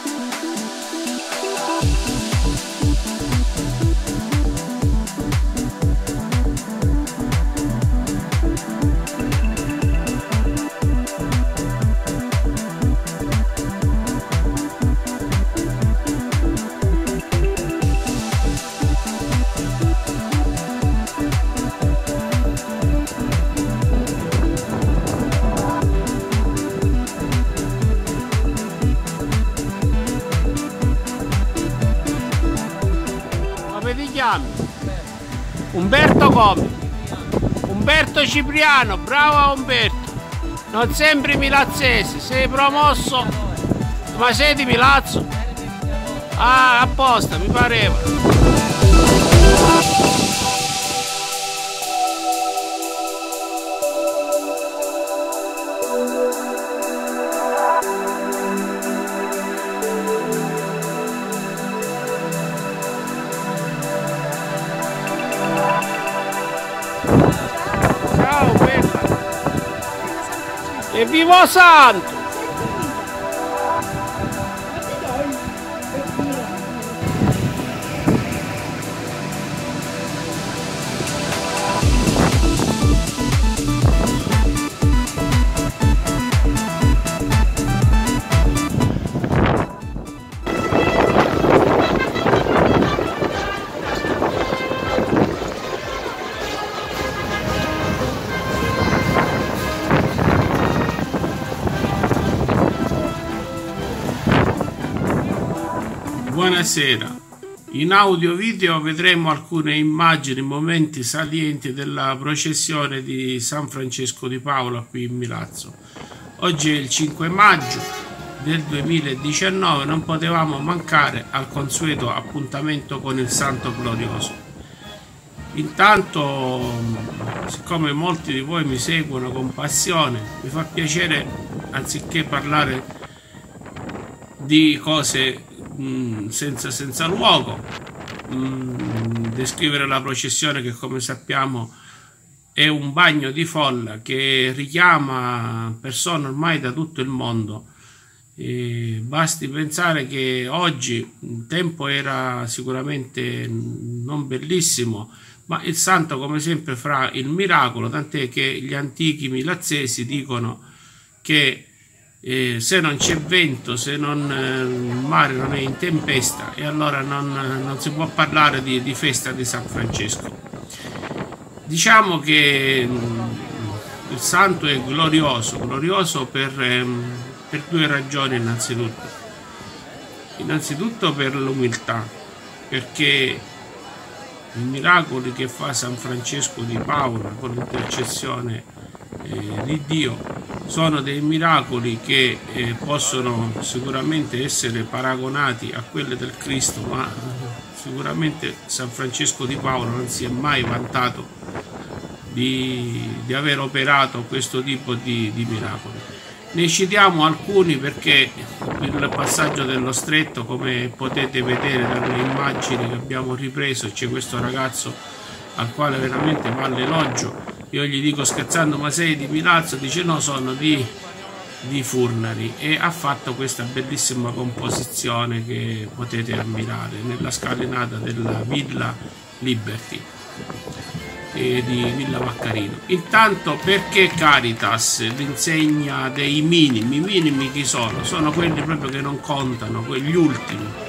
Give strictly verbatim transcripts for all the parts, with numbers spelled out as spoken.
Umberto come? Umberto Cipriano, bravo Umberto. Non sembri milazzese, sei promosso, ma sei di Milazzo? Ah, apposta, mi pareva. E vivo santo! Buonasera, in audio video vedremo alcune immagini, momenti salienti della processione di San Francesco di Paola qui in Milazzo. Oggi è il cinque maggio del duemiladiciannove, non potevamo mancare al consueto appuntamento con il Santo Glorioso. Intanto, siccome molti di voi mi seguono con passione, mi fa piacere, anziché parlare di cose senza, senza luogo, mh, descrivere la processione che, come sappiamo, è un bagno di folla che richiama persone ormai da tutto il mondo. E basti pensare che oggi il tempo era sicuramente non bellissimo, ma il santo come sempre fa il miracolo, tant'è che gli antichi milazzesi dicono che Eh, se non c'è vento, se non, eh, il mare non è in tempesta, e allora non, non si può parlare di, di festa di San Francesco. Diciamo che mh, il santo è glorioso, glorioso per, ehm, per due ragioni innanzitutto. Innanzitutto per l'umiltà, perché i miracoli che fa San Francesco di Paola con l'intercessione eh, di Dio sono dei miracoli che eh, possono sicuramente essere paragonati a quelli del Cristo, ma sicuramente San Francesco di Paola non si è mai vantato di, di aver operato questo tipo di, di miracoli. Ne citiamo alcuni perché il passaggio dello Stretto, come potete vedere dalle immagini che abbiamo ripreso, c'è questo ragazzo al quale veramente va l'elogio. Io gli dico scherzando: ma sei di Milazzo? Dice no, sono di, di Furnari, e ha fatto questa bellissima composizione che potete ammirare nella scalinata della Villa Liberty e di Villa Vaccarino. Intanto, perché Caritas, l'insegna dei minimi? I minimi chi sono? Sono quelli proprio che non contano, quegli ultimi.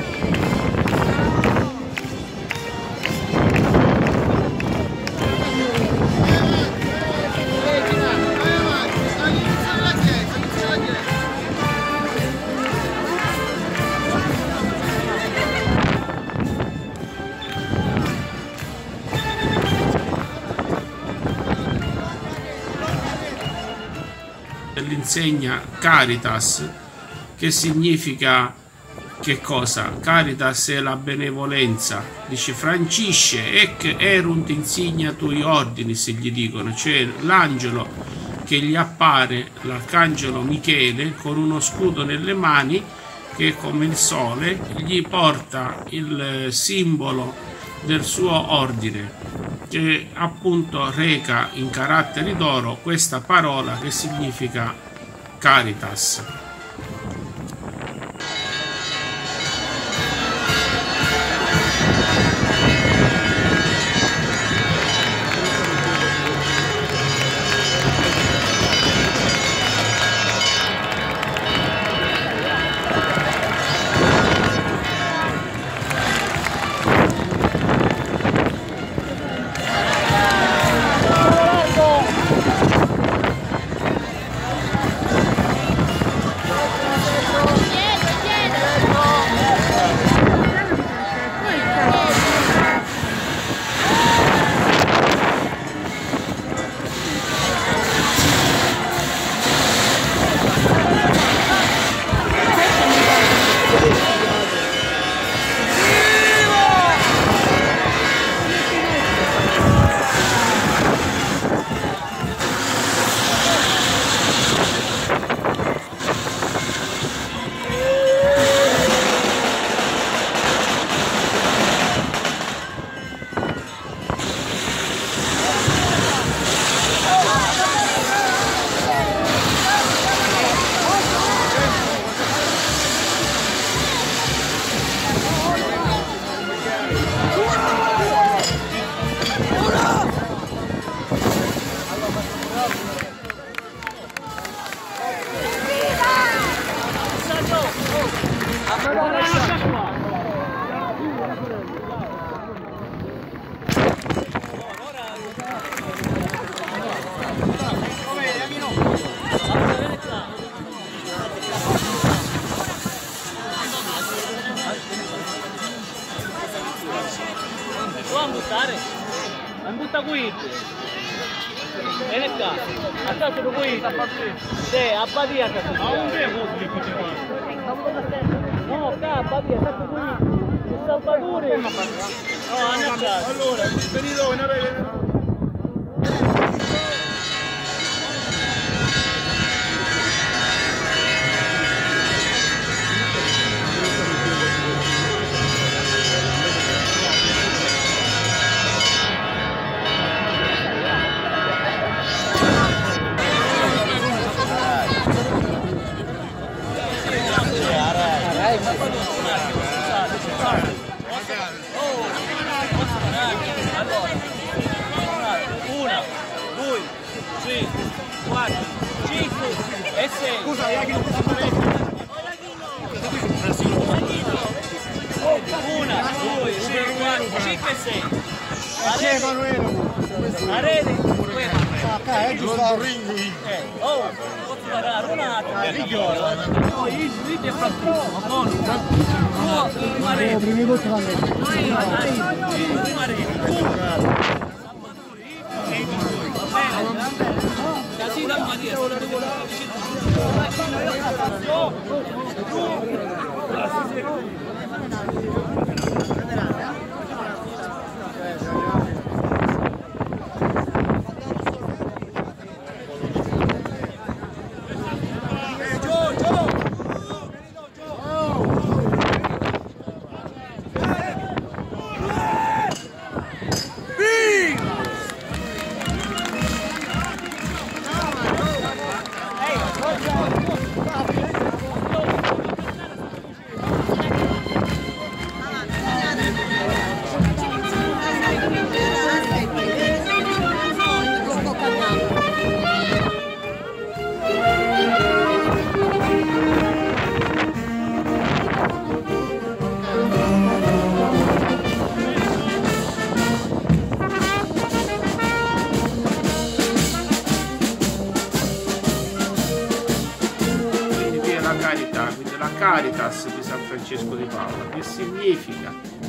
Dell'insegna Caritas, che significa che cosa? Caritas è la benevolenza, dice francisce ec erunt insignia tui ordinis, gli dicono, cioè l'angelo che gli appare, l'arcangelo Michele, con uno scudo nelle mani che è come il sole, gli porta il simbolo del suo ordine, che appunto reca in caratteri d'oro questa parola che significa Caritas. Non buttare, non butta qui. Vieni qua, a casa lo qui. Sì, a Badia casa. Ma un tempo no, qua a Badia, casa qui. Il Salvatore. No, a casa. Allora, venite una vez. Una, due, tre, quattro, cinque e sei. Scusa, una, due, tre, quattro, cinque e sei. La rete, quella. È giusto. Oh, posso parlare un attimo. No, io ti faccio buono. No, prima rete. Prima rete. Così da Maria, solo che Caritas di San Francesco di Paola, che significa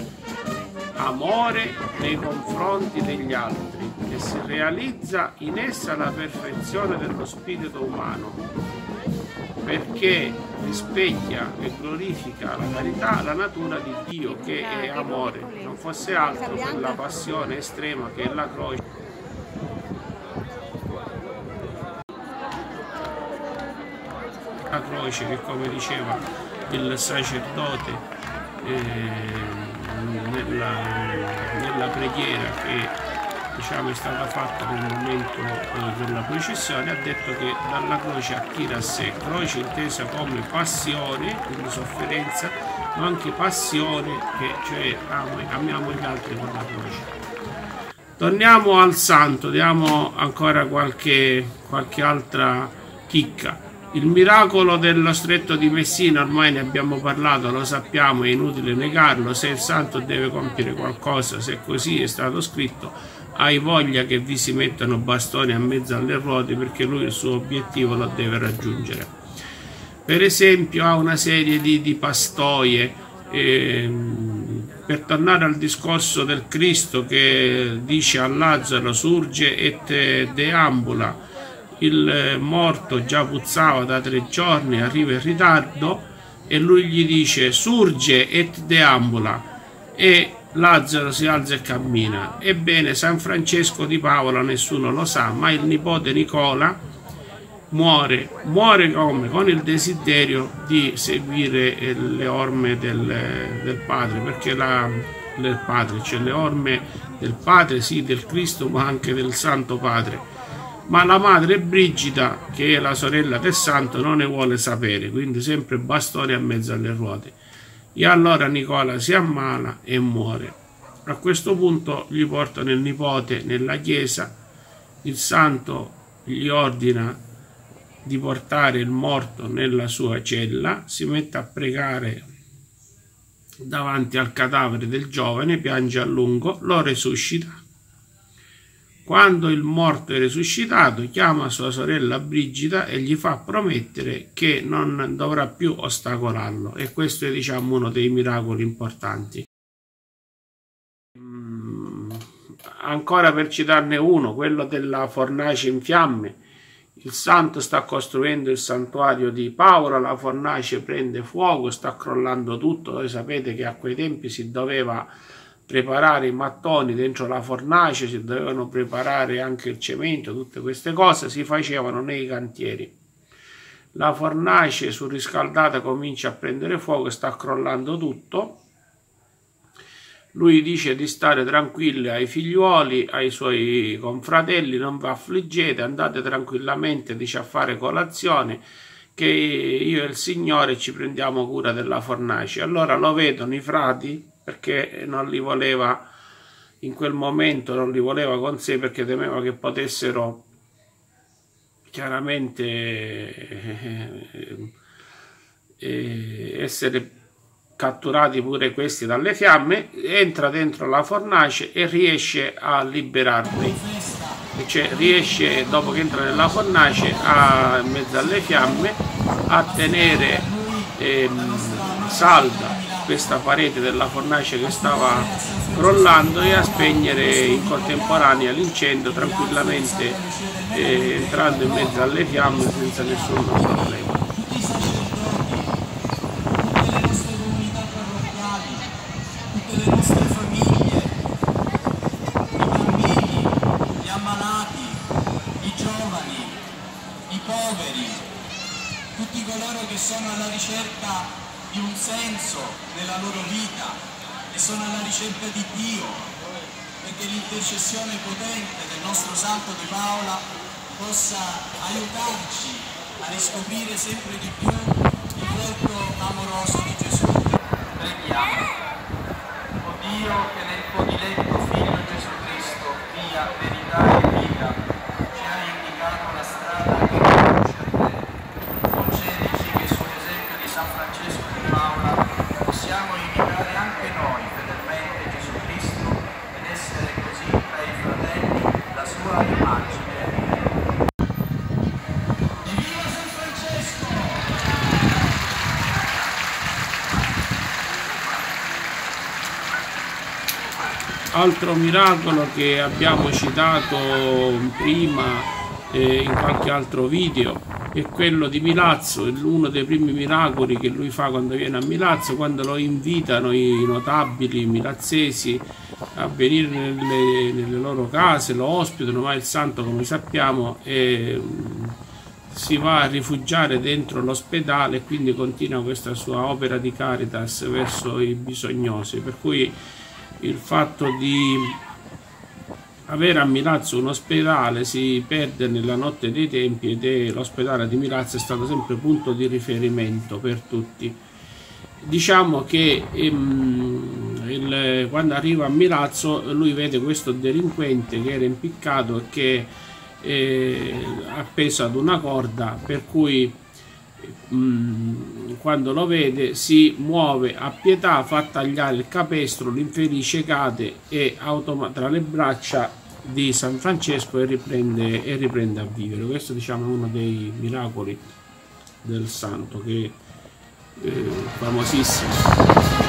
amore nei confronti degli altri, che si realizza in essa la perfezione dello spirito umano, perché rispecchia e glorifica la carità, la natura di Dio che è amore, non fosse altro che la passione estrema che è la croce. La croce che, come diceva il sacerdote eh, nella, nella preghiera che diciamo, è stata fatta nel momento eh, della processione, ha detto che dalla croce attira a sé, croce intesa come passione, quindi sofferenza, ma anche passione, che cioè amiamo gli altri con la croce. Torniamo al santo, diamo ancora qualche, qualche altra chicca. Il miracolo dello stretto di Messina, ormai ne abbiamo parlato, lo sappiamo, è inutile negarlo. Se il santo deve compiere qualcosa, se così è stato scritto, hai voglia che vi si mettano bastoni a mezzo alle ruote, perché lui il suo obiettivo lo deve raggiungere. Per esempio ha una serie di, di pastoie, eh, per tornare al discorso del Cristo che dice a Lazzaro surge et deambula. Il morto già puzzava da tre giorni, arriva in ritardo e lui gli dice surge et deambula, e Lazzaro si alza e cammina. Ebbene, San Francesco di Paola nessuno lo sa, ma il nipote Nicola muore. Muore come? Con il desiderio di seguire le orme del, del padre, perché la, del padre, cioè le orme del padre, sì, del Cristo, ma anche del Santo Padre. Ma la madre Brigida, che è la sorella del santo, non ne vuole sapere, quindi sempre bastoni a mezzo alle ruote. E allora Nicola si ammala e muore. A questo punto gli portano il nipote nella chiesa, il santo gli ordina di portare il morto nella sua cella, si mette a pregare davanti al cadavere del giovane, piange a lungo, lo resuscita. Quando il morto è resuscitato, chiama sua sorella Brigida e gli fa promettere che non dovrà più ostacolarlo, e questo è, diciamo, uno dei miracoli importanti. Mm, ancora per citarne uno, quello della fornace in fiamme. Il santo sta costruendo il santuario di Paola, la fornace prende fuoco, sta crollando tutto. Voi sapete che a quei tempi si doveva preparare i mattoni dentro la fornace, si dovevano preparare anche il cemento, tutte queste cose si facevano nei cantieri. La fornace surriscaldata comincia a prendere fuoco, sta crollando tutto. Lui dice di stare tranquilli ai figliuoli, ai suoi confratelli, non vi affliggete, andate tranquillamente, dice, a fare colazione, che io e il Signore ci prendiamo cura della fornace. Allora lo vedono i frati, perché non li voleva, in quel momento non li voleva con sé, perché temeva che potessero chiaramente eh, eh, essere catturati pure questi dalle fiamme. Entra dentro la fornace e riesce a liberarli, cioè riesce, dopo che entra nella fornace, a, in mezzo alle fiamme, a tenere ehm, salda questa parete della fornace che stava crollando e a spegnere in contemporanea l'incendio tranquillamente, eh, entrando in mezzo alle fiamme senza nessun problema. Tutte le nostre famiglie, i bambini, gli ammalati, i giovani, i poveri, tutti coloro che sono alla ricerca di un senso nella loro vita e sono alla ricerca di Dio, perché l'intercessione potente del nostro Santo di Paola possa aiutarci a riscoprire sempre di più il volto amoroso di Gesù. Preghiamo. O Dio, che nel tuo diletto Figlio Gesù Cristo, via, verità e vita, ci hai indicato la strada che conduce a te. Concedici che sull'esempio di San Francesco di Paola possiamo imitare anche noi fedelmente Gesù Cristo ed essere così tra i fratelli la sua immagine. Evviva San Francesco! Altro miracolo che abbiamo citato prima eh, in qualche altro video è quello di Milazzo, uno dei primi miracoli che lui fa quando viene a Milazzo, quando lo invitano i notabili milazzesi a venire nelle, nelle loro case, lo ospitano, ma il santo, come sappiamo, è, si va a rifugiare dentro l'ospedale e quindi continua questa sua opera di caritas verso i bisognosi, per cui il fatto di avere a Milazzo un ospedale si perde nella notte dei tempi, ed l'ospedale di Milazzo è stato sempre punto di riferimento per tutti. Diciamo che ehm, il, quando arriva a Milazzo lui vede questo delinquente che era impiccato e che è appeso ad una corda, per cui quando lo vede si muove a pietà, fa tagliare il capestro, l'infelice cade e tra le braccia di San Francesco e riprende, e riprende a vivere. Questo, diciamo, è uno dei miracoli del santo, che è eh, famosissimo.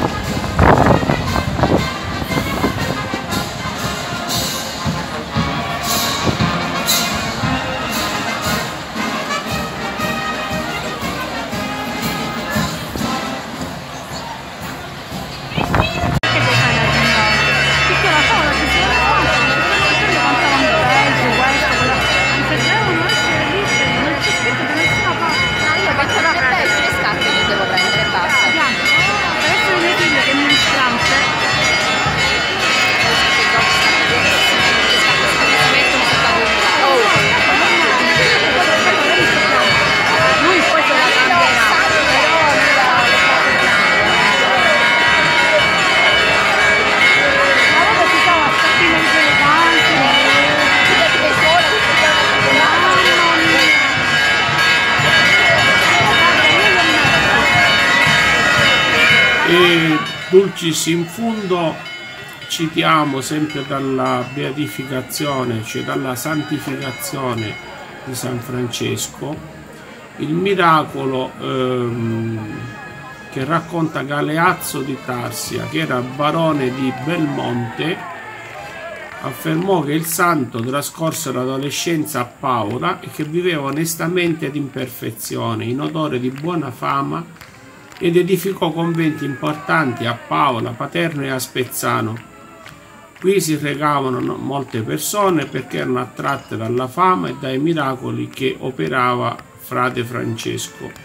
E Dulcis in fundo citiamo sempre dalla beatificazione, cioè dalla santificazione di San Francesco, il miracolo ehm, che racconta Galeazzo di Tarsia, che era barone di Belmonte. Affermò che il santo trascorse l'adolescenza a Paola e che viveva onestamente ed in perfezione, in odore di buona fama, ed edificò conventi importanti a Paola, Paterno e a Spezzano. Qui si recavano molte persone perché erano attratte dalla fama e dai miracoli che operava frate Francesco.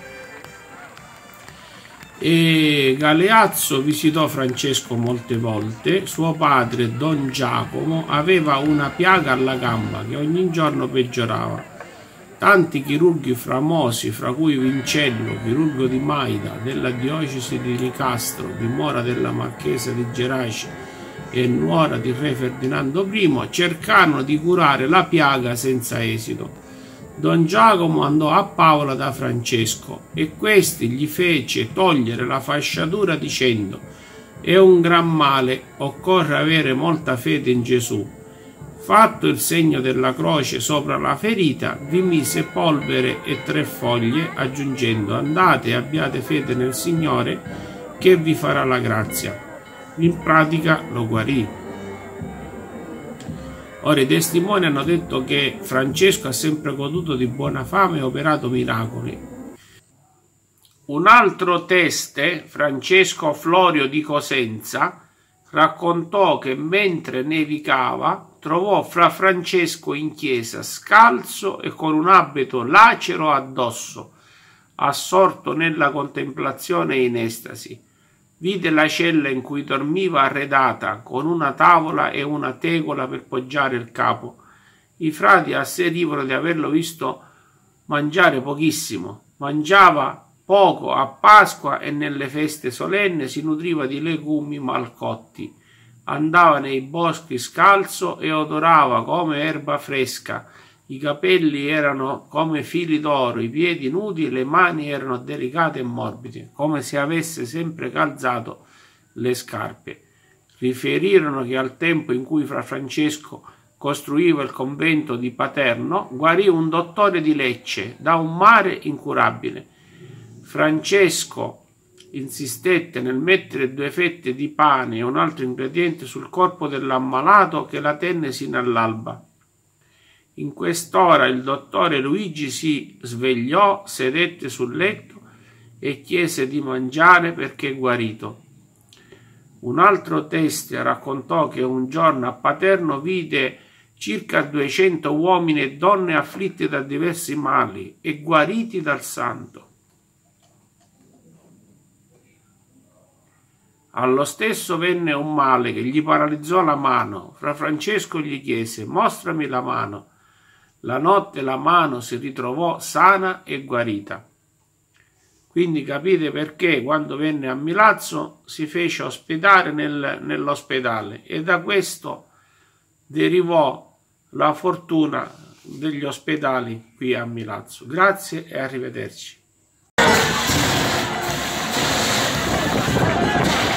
E Galeazzo visitò Francesco molte volte. Suo padre, Don Giacomo, aveva una piaga alla gamba che ogni giorno peggiorava. Tanti chirurghi famosi, fra cui Vincello, chirurgo di Maida, della diocesi di Nicastro, dimora della marchesa di Geraci e nuora di re Ferdinando primo, cercarono di curare la piaga senza esito. Don Giacomo andò a Paola da Francesco e questi gli fece togliere la fasciatura dicendo: «È un gran male, occorre avere molta fede in Gesù». Fatto il segno della croce sopra la ferita, vi mise polvere e tre foglie, aggiungendo: «Andate e abbiate fede nel Signore, che vi farà la grazia». In pratica lo guarì. Ora i testimoni hanno detto che Francesco ha sempre goduto di buona fama e operato miracoli. Un altro teste, Francesco Florio di Cosenza, raccontò che mentre nevicava trovò Fra Francesco in chiesa scalzo e con un abito lacero addosso, assorto nella contemplazione e in estasi. Vide la cella in cui dormiva arredata con una tavola e una tegola per poggiare il capo. I frati asserivano di averlo visto mangiare pochissimo. Mangiava poco a Pasqua e nelle feste solenni, si nutriva di legumi malcotti. Andava nei boschi scalzo e odorava come erba fresca. I capelli erano come fili d'oro, i piedi nudi e le mani erano delicate e morbide, come se avesse sempre calzato le scarpe. Riferirono che al tempo in cui Fra Francesco costruiva il convento di Paterno, guarì un dottore di Lecce da un male incurabile. Francesco insistette nel mettere due fette di pane e un altro ingrediente sul corpo dell'ammalato, che la tenne sino all'alba. In quest'ora il dottore Luigi si svegliò, sedette sul letto e chiese di mangiare perché guarito. Un altro teste raccontò che un giorno a Paterno vide circa duecento uomini e donne afflitti da diversi mali e guariti dal santo. Allo stesso venne un male che gli paralizzò la mano. Fra Francesco gli chiese: «Mostrami la mano». La notte la mano si ritrovò sana e guarita. Quindi capite perché quando venne a Milazzo si fece ospitare nel, nell'ospedale, e da questo derivò la fortuna degli ospedali qui a Milazzo. Grazie e arrivederci.